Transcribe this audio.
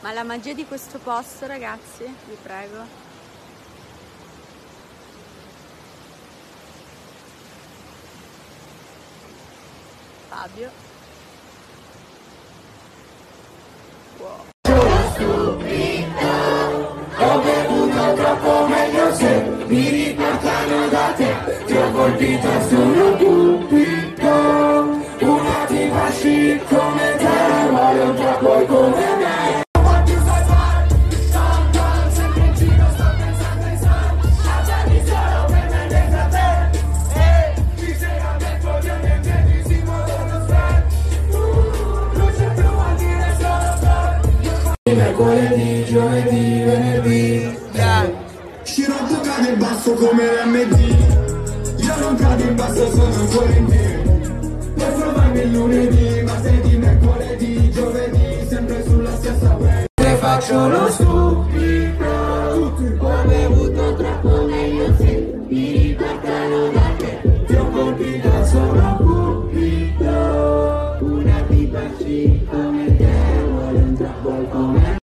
Ma la magia di questo posto, ragazzi, vi prego. Fabio. Wow. Ho bevuto troppo meglio se mi riportano da te. Ti ho colpito sono cupido. Una tipa chic come te, vuole un poi come me. Sempre in giro sto pensando in sal. Lasciami solo per me dentro a te. Ti sei a me voglio niente di si muovono sfert. Luce blu vuol dire solo sfert. Mercoledì, giovedì, venerdì. Scirotto cade in basso come l'MD. Io non cado in basso, sono ancora in piedi. Puoi trovarmi il lunedì, martedì, mercoledì, giovedì, sempre sulla stessa web. Te faccio lo stupido. Ho bevuto troppo meglio se mi riportano da te. Ti ho colpito, sono cupido. Una tipa chic come te, vuole un trappo come